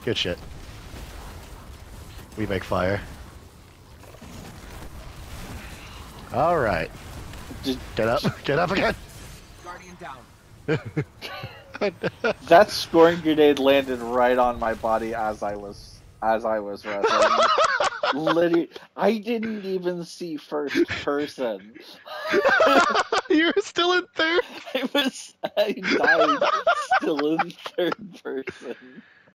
Good shit. We make fire. All right. Get up. Get up again. Guardian down. That scoring grenade landed right on my body as I was wrestling. Literally, I didn't even see first person. You're still in third. I died still in third person.